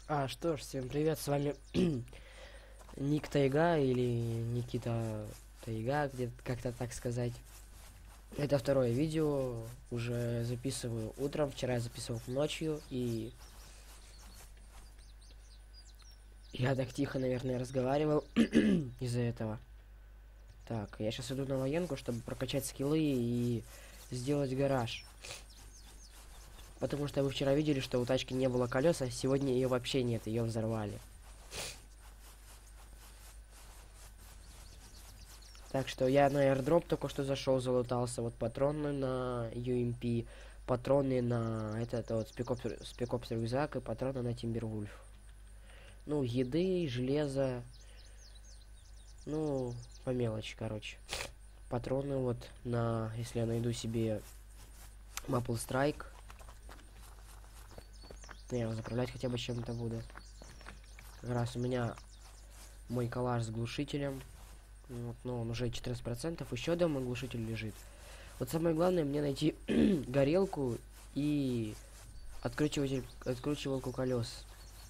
Что ж, всем привет, с вами Ник Тайга или Никита Тайга, где-то как-то так сказать. Это второе видео, уже записываю утром, вчера я записывал ночью, и я так тихо, наверное, разговаривал из-за этого. Так, я сейчас иду на военку, чтобы прокачать скиллы и сделать гараж. Потому что вы вчера видели, что у тачки не было колес, а сегодня ее вообще нет, ее взорвали. Так что я на airdrop только что зашел, залутался. Вот патроны на UMP, патроны на этот вот спекопс рюкзак и патроны на Timberwolf. Ну, еды, железо. Ну, по мелочи, короче. Патроны вот на, если я найду себе Maple Strike. Я его заправлять хотя бы чем-то буду. Как раз у меня мой коллаж с глушителем. Вот, но он уже 14%. Еще дома глушитель лежит. Вот самое главное мне найти горелку и откручивалку колес.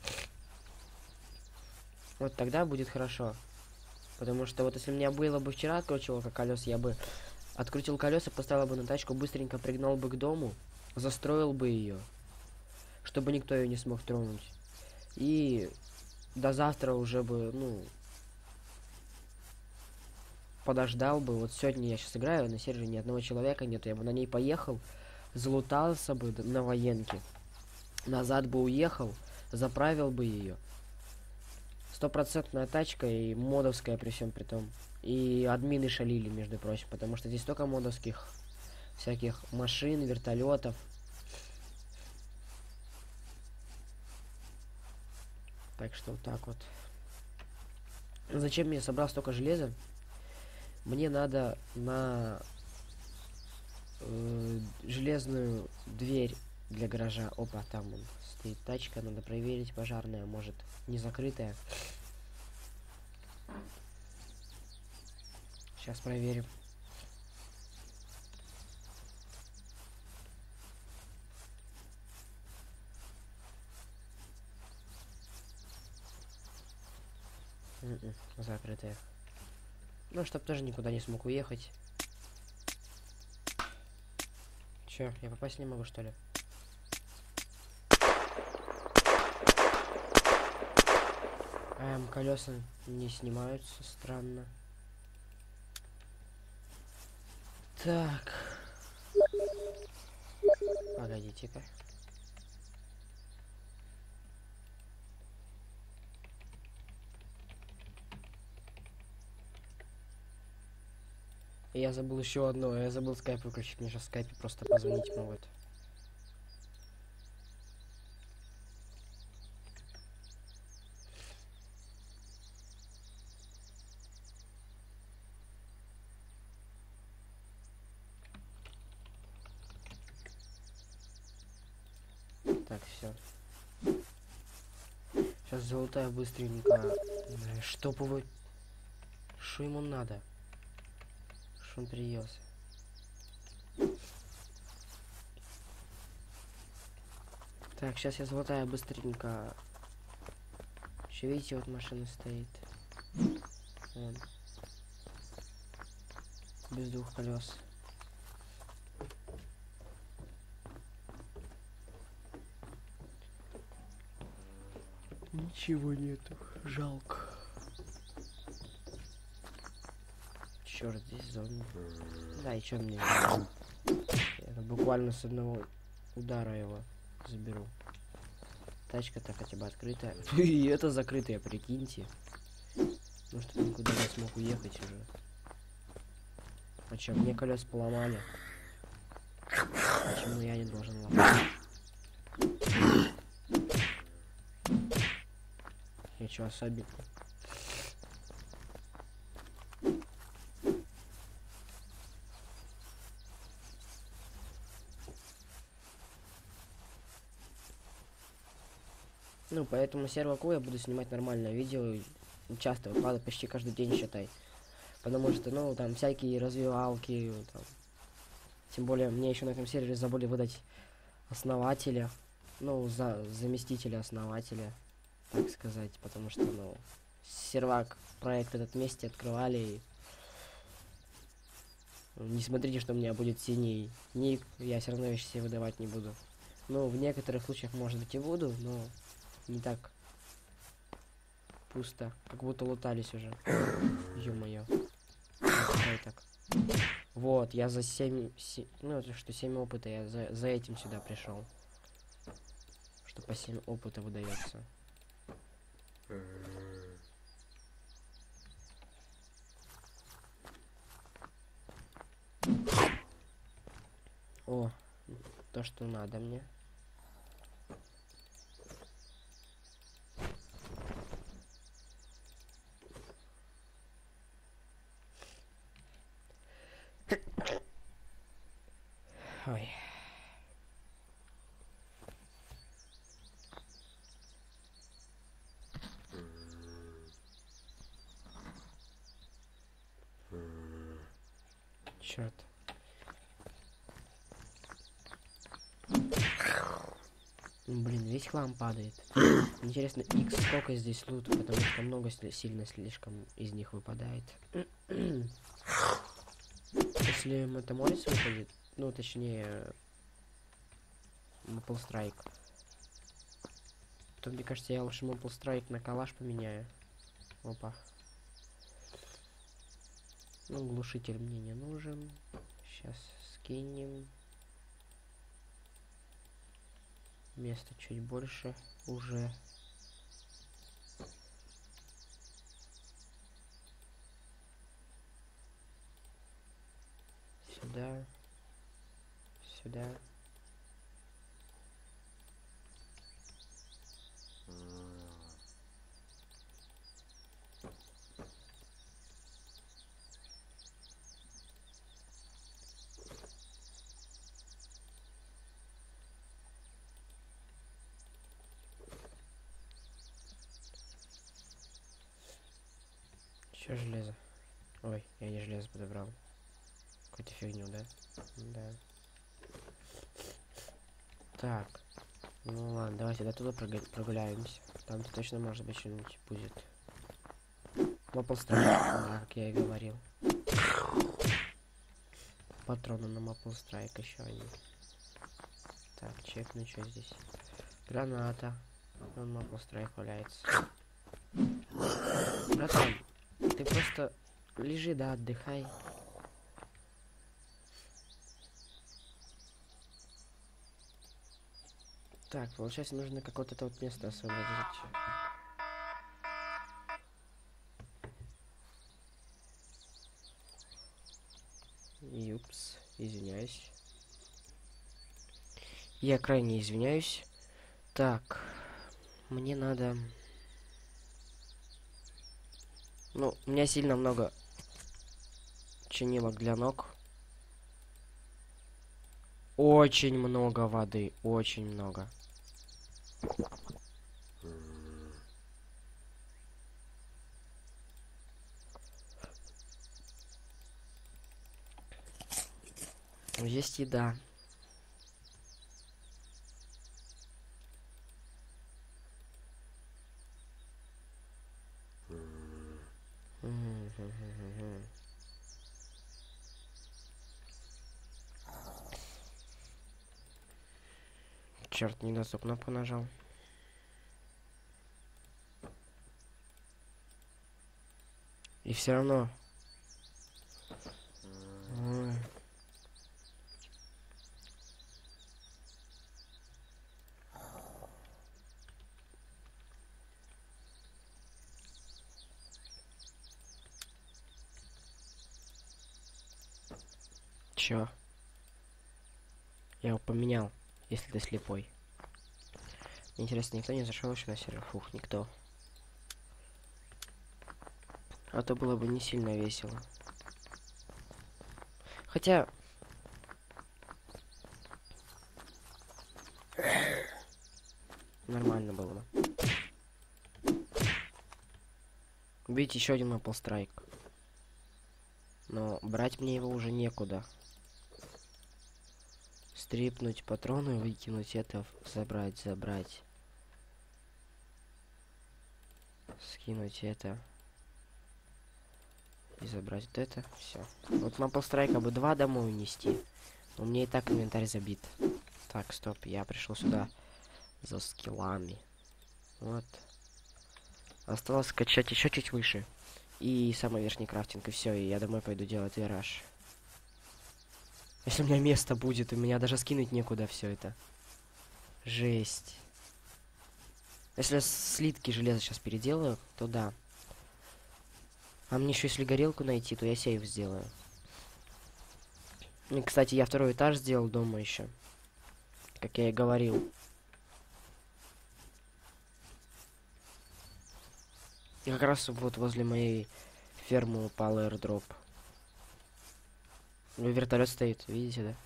Вот тогда будет хорошо. Потому что вот если у меня было бы вчера откручивалка колес, я бы открутил колеса, поставил бы на тачку, быстренько пригнал бы к дому, застроил бы ее, чтобы никто ее не смог тронуть. И до завтра уже бы, ну, подождал бы. Вот сегодня я сейчас играю, на сервере ни одного человека нету. Я бы на ней поехал, залутался бы на военке. Назад бы уехал, заправил бы ее. Стопроцентная тачка и модовская при всем при том. И админы шалили, между прочим, потому что здесь столько модовских всяких машин, вертолетов. Так что вот так вот. Зачем я собрал столько железа? Мне надо на железную дверь для гаража. Опа, там он стоит тачка, надо проверить, пожарная, может не закрытая. Сейчас проверим. Закрытая. Ну, чтоб тоже никуда не смог уехать. Чё, я попасть не могу, что ли? Колеса не снимаются, странно. Так. Погодите-ка. Я забыл еще одно. Я забыл скайп выключить. Мне сейчас в скайпе просто позвонить могут. Так, все. Сейчас золотая быстренько. Чтоб его... Что ему надо? Что он приелся? Так, сейчас я золотая быстренько. Еще видите, вот машина стоит. Вон. Без двух колес. Ничего нету. Жалко. Черт, здесь зомби. Да, и чё мне? Я буквально с одного удара его заберу. Тачка-то хотя бы открытая. И это закрытая, прикиньте. Ну что никуда не смог уехать уже. А чё, мне колес поломали? Почему я не должен ломать? Я чё, особенно? Ну, поэтому серваку я буду снимать нормальное видео. Часто выкладываю, почти каждый день, считай. Потому что, ну, там всякие развивалки, там. Тем более, мне еще на этом сервере забыли выдать основателя. Ну, заместителя основателя. так сказать, потому что, ну, сервак проект этот вместе открывали. И... Не смотрите, что у меня будет синий ник, я все равно вещи себе выдавать не буду. Ну, в некоторых случаях, может быть, и буду, но не так пусто, как будто лутались уже. Ё-моё. Так. Вот, я за 7, ну, это что, 7 опыта, я за этим сюда пришел. Что по 7 опыта выдается. О, то, что надо мне. Ой. Черт. Блин, весь хлам падает. Интересно, X сколько здесь лут, потому что много сильно слишком из них выпадает. Если Метаморис выпадет, ну точнее Maple Strike, то мне кажется, я лучше Maple Strike на калаш поменяю. Опа. Ну, глушитель мне не нужен. Сейчас скинем. Места чуть больше уже. Сюда. Сюда. Еще железо. Ой, я не железо подобрал. Какую-то фигню, да? Да. Так. Ну ладно, давайте до туда прогуляемся. Там-то точно может быть что-нибудь будет. Maple Strike, да, как я и говорил. Патроны на Maple Strike еще они. Так, чекну, что здесь. Граната. Вон Maple Strike валяется. Братан, ты просто лежи, да, отдыхай. Так, получается, нужно какое-то вот место освободить. Юпс, извиняюсь. Я крайне извиняюсь. Так, мне надо... Ну, у меня сильно много чинилок для ног. Очень много воды, очень много. Есть еда. Черт, не на ту кнопку нажал. И все равно. Чё? Я его поменял, если ты слепой. Интересно, никто не зашел еще на сервер? Фух, никто. А то было бы не сильно весело. Хотя... Нормально было бы. Убить еще один Maple Strike. Но брать мне его уже некуда. Стрипнуть патроны, выкинуть это, забрать. скинуть это. И забрать вот это. Все. Вот Maple Strike бы 2 домой унести. Но мне и так инвентарь забит. Так, стоп, я пришел сюда за скиллами. Вот. Осталось скачать еще чуть выше. И самый верхний крафтинг, и все, и я домой пойду делать вираж. Если у меня место будет, у меня даже скинуть некуда все это. Жесть. Если я слитки железа сейчас переделаю, то да. А мне еще если горелку найти, то я сейв сделаю. И, кстати, я второй этаж сделал дома еще. Как я и говорил. И как раз вот возле моей фермы упал airdrop. Вертолет стоит, видите, да?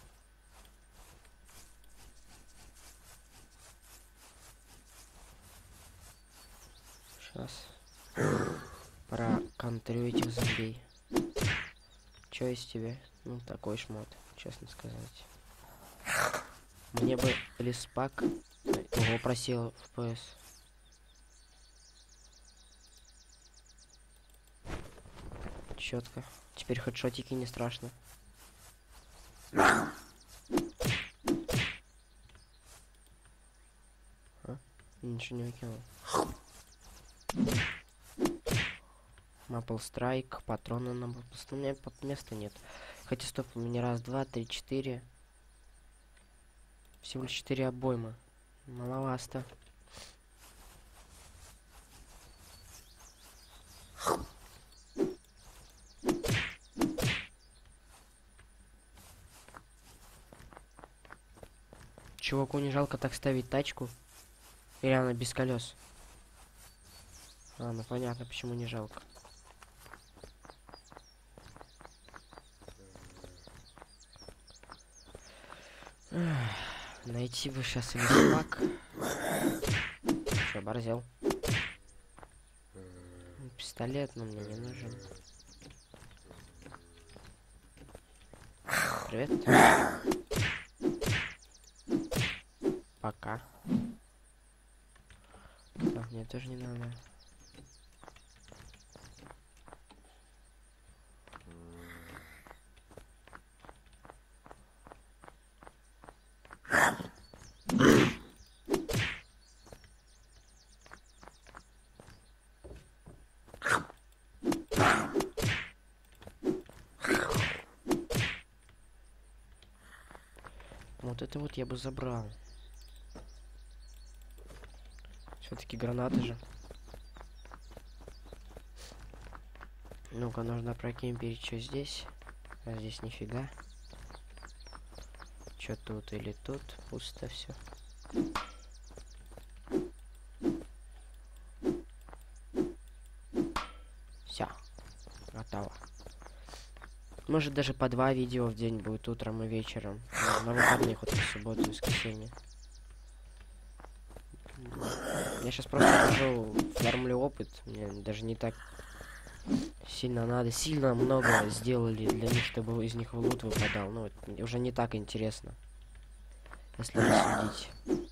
Сейчас. Проконтролю этих зомбей. Чё из тебя? Ну, такой шмот, честно сказать. Мне бы лиспак. Ого, просел FPS. Четко. Теперь хедшотики не страшно. А? Ничего не выкинул. Maple Strike, патроны на Maple Strike. У меня места нет. Хотя стоп, у меня раз, два, три, четыре. Всего лишь 4 обоймы. Маловато. Чуваку не жалко так ставить тачку? Или она без колес? А, ну понятно, почему не жалко. Найти бы сейчас листак. Что, борзел? Пистолет, но мне не нужен. Привет. Пока. Так, мне тоже не надо. Вот это вот я бы забрал. Все-таки гранаты же. Ну-ка, нужно прокемперить, что здесь. А здесь нифига. Что тут или тут? Пусто все. Все. Готово. Может даже по 2 видео в день будет утром и вечером. На выходных, вот в субботу и воскресенье. Я сейчас просто хожу, фармлю опыт. Мне даже не так сильно надо. Сильно много сделали для них, чтобы из них в лут выпадал. Ну, уже не так интересно. Если не судить.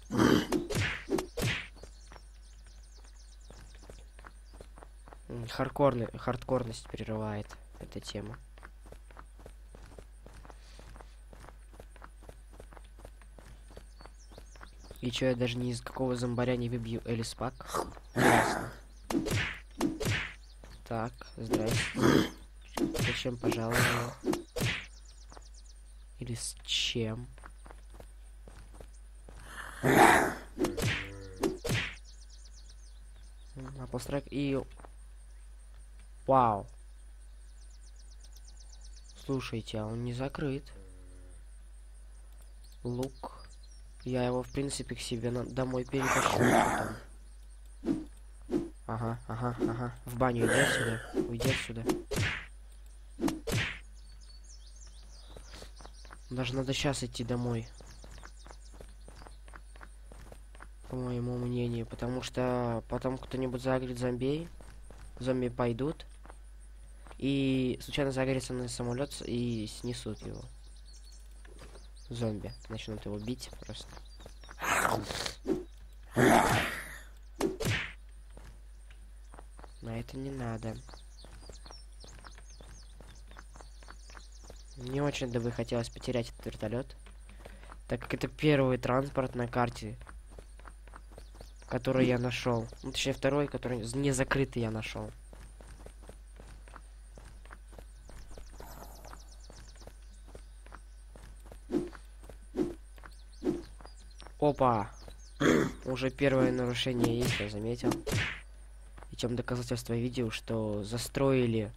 Хардкорность прерывает эта тема. И чё, я даже ни из какого зомбаря не выбью элиспак? Ясно. Так, здрасте. Зачем пожаловал? Или с чем? Maple и... Вау. Слушайте, а он не закрыт. Лук. Я его, в принципе, к себе домой перетащу потом. Ага. В баню иди отсюда. Уйди отсюда. Даже надо сейчас идти домой. По моему мнению. Потому что потом кто-нибудь загорит зомби. Зомби пойдут. И случайно загорится на самолет и снесут его. Зомби начнут его бить просто. На это не надо. Не очень бы хотелось потерять этот вертолет, так как это первый транспорт на карте, который я нашел. Ну, точнее, второй, который не закрытый, я нашел. Опа! Уже первое нарушение есть, я заметил. Причем доказательство видео, что застроили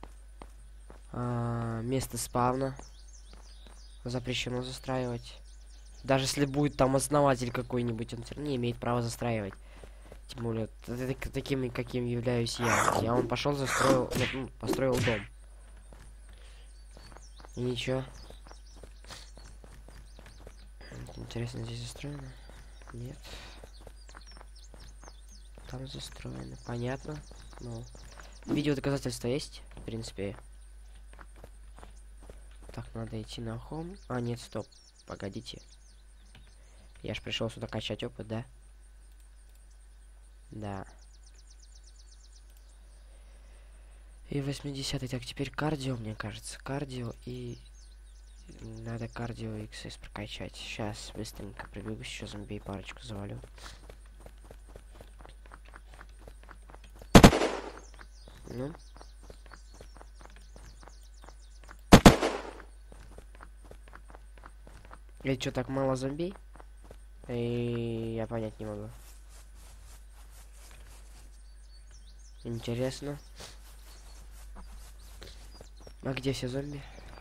место спавна. Запрещено застраивать. Даже если будет там основатель какой-нибудь, он все равно не имеет права застраивать. Тем более, таким, каким являюсь я. Он пошел, застроил, ну, построил дом. И ничего. Интересно, здесь застроено? Нет. Там застроено. Понятно. Ну, видео доказательства есть, в принципе. Так, надо идти на хом. А, нет, стоп. Погодите. Я ж пришел сюда качать опыт, да? Да. И 80-й. Так, теперь кардио, мне кажется. Кардио и... Надо кардио и XS прокачать. Сейчас быстренько пробегу, еще зомби парочку завалю. Ну. И что, так мало зомби? И я понять не могу. Интересно. А где все зомби?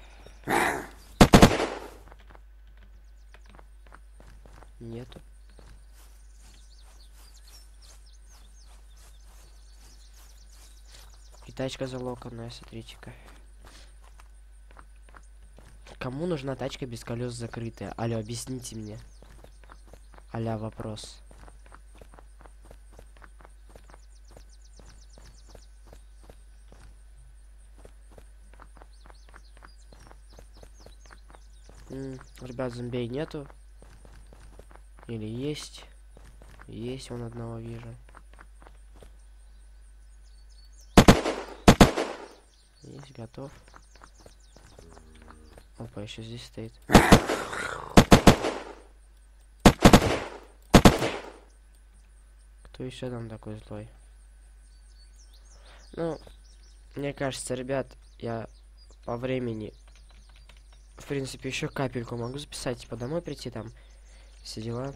Нету. И тачка залоканная, смотрите-ка. Кому нужна тачка без колес закрытая? Алло, объясните мне. Аля, вопрос. Ребят, зомбей нету. Или есть? Есть, вон одного вижу. Есть, готов. Опа, еще здесь стоит. Кто еще там такой злой? Ну, мне кажется, ребят, я по времени, в принципе, еще капельку могу записать, типа домой прийти, там все дела.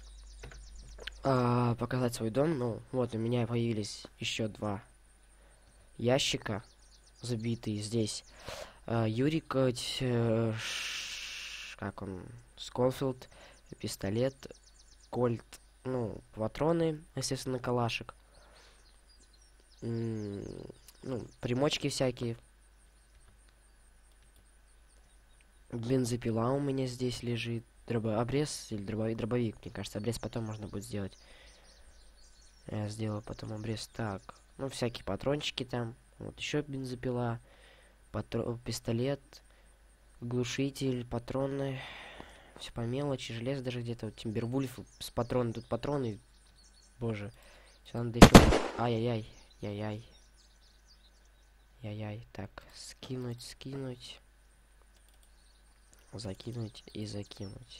Показать свой дом. Ну, вот у меня появились еще 2 ящика забитые здесь. Юрик, как он, Сколфилд, пистолет, кольт, ну, патроны, естественно, калашек. Ну, примочки всякие. Бензопила у меня здесь лежит. Обрез или дробовик, мне кажется. Обрез потом можно будет сделать. Я сделаю потом обрез. Так, ну, всякие патрончики там. Вот еще бензопила. Пистолет. Глушитель, патроны. Все по мелочи. Железо даже где-то. Вот Тимбервульф с патронами. Тут патроны. Боже. Все надо еще... Ай-яй-яй. Яй-яй. Яй-яй. Так, скинуть. Закинуть и закинуть.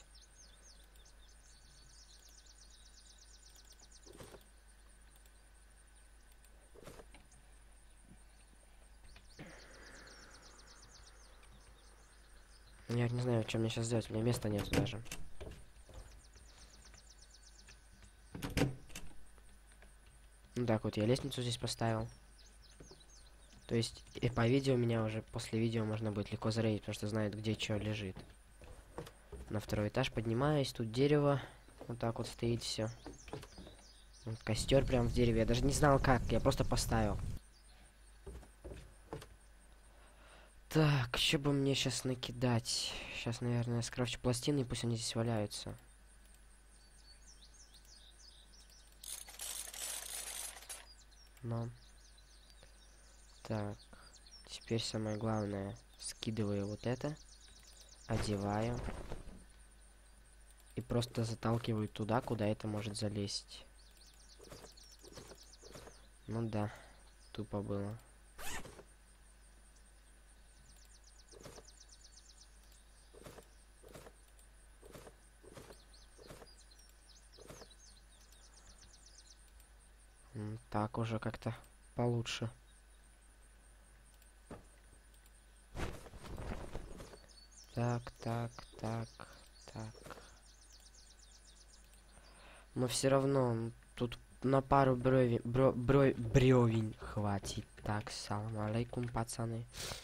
Я не знаю, что мне сейчас сделать. У меня места нет даже. Ну так вот, я лестницу здесь поставил. То есть, и по видео меня уже после видео можно будет легко зарейдить, потому что знает, где что лежит. На 2-й этаж поднимаюсь, тут дерево. Вот так вот стоит все. Вот костер прям в дереве. Я даже не знал как, я просто поставил. Так, что бы мне сейчас накидать? Сейчас, наверное, скрафчу пластины, и пусть они здесь валяются. Но. Так, теперь самое главное. Скидываю вот это. Одеваю. И просто заталкиваю туда, куда это может залезть. Ну да. тупо было. Так уже как-то получше. Так. Но все равно тут на пару бревен хватит. Так, салам алейкум, пацаны.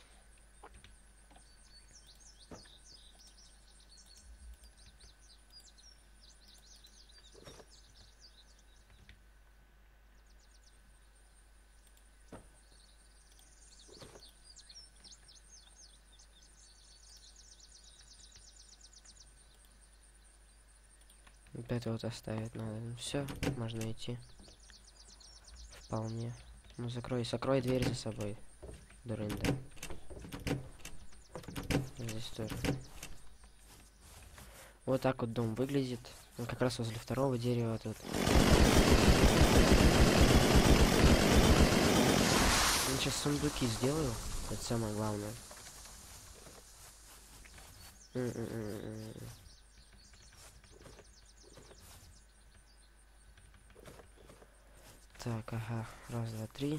Вот это вот оставить надо. Ну, все, можно идти. Вполне. Ну закрой дверь за собой. Дурында. Здесь тоже. Вот так вот дом выглядит. Он как раз возле второго дерева тут. Я сейчас сундуки сделаю. Это самое главное. Так, ага. Раз, два, три.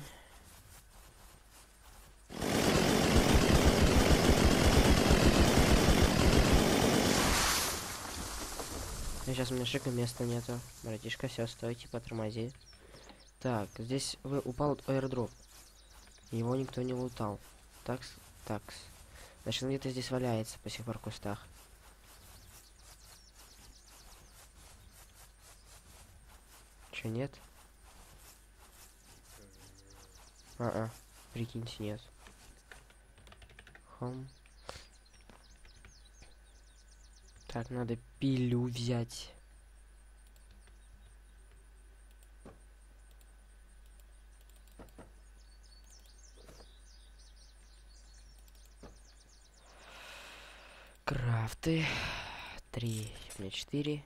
Сейчас у меня шика места нету. Братишка, все, стойте, потормози. Так, здесь упал аирдроп. Его никто не лутал. Такс. Значит, он где-то здесь валяется по сих пор в кустах. Че, нет? Прикиньте, нет. Хом. Так, надо пилю взять. Крафты. 3, у меня 4.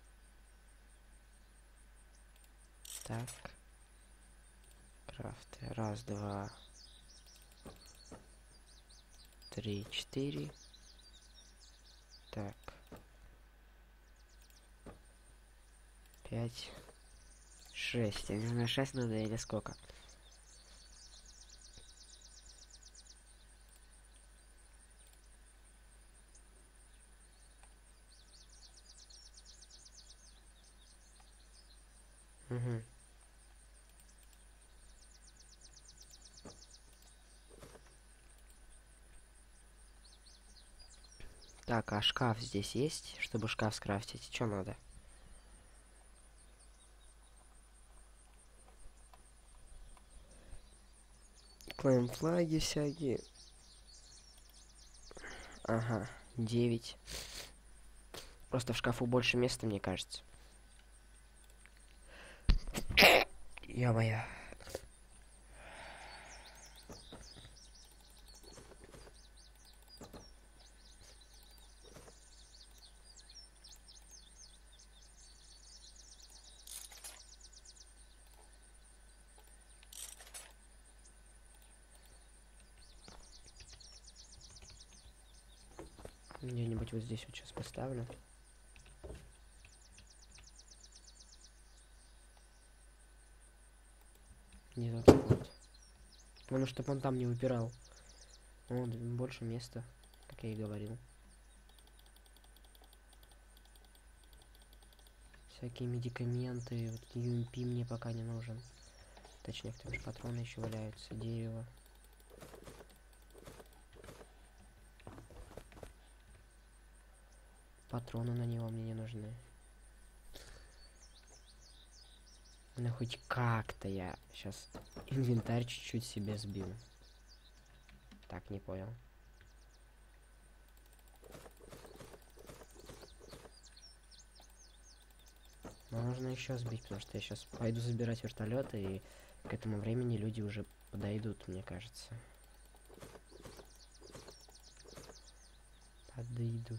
Так. Крафты. Раз, два, 3, 4. Так. 5, 6. Я не знаю, 6 надо или сколько. Угу. Так, а шкаф здесь есть, чтобы шкаф скрафтить? Что надо? Клейм флаги всякие. Ага, 9. Просто в шкафу больше места, мне кажется. Я моя. Где-нибудь вот здесь вот сейчас поставлю. Не так вот. Потому чтобы он там не выпирал. Вот, больше места, как я и говорил. Всякие медикаменты. Вот UMP мне пока не нужен. Точнее, там же патроны еще валяются. Дерево. Патроны на него мне не нужны. Ну хоть как-то я сейчас инвентарь чуть-чуть себе сбил. Так, не понял. Но нужно еще сбить, потому что я сейчас пойду забирать вертолеты, и к этому времени люди уже подойдут, мне кажется. Подойдут.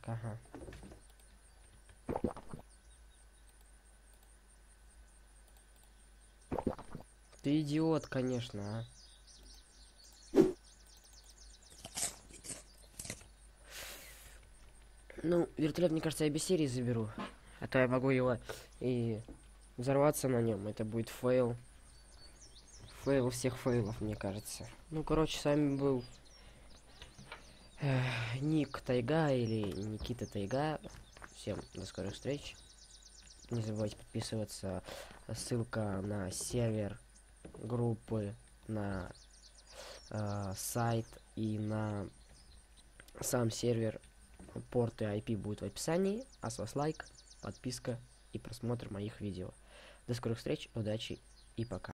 Ага. Ты идиот, конечно, а. Ну, вертолет, мне кажется, я без серии заберу. А то я могу его и взорваться на нем. Это будет фейл. Фейл всех фейлов, мне кажется. Ну, короче, с вами был Ник Тайга или Никита Тайга. Всем до скорых встреч. Не забывайте подписываться. Ссылка на сервер группы, на сайт и на сам сервер, порты IP будут в описании. А с вас лайк, подписка и просмотр моих видео. До скорых встреч, удачи и пока.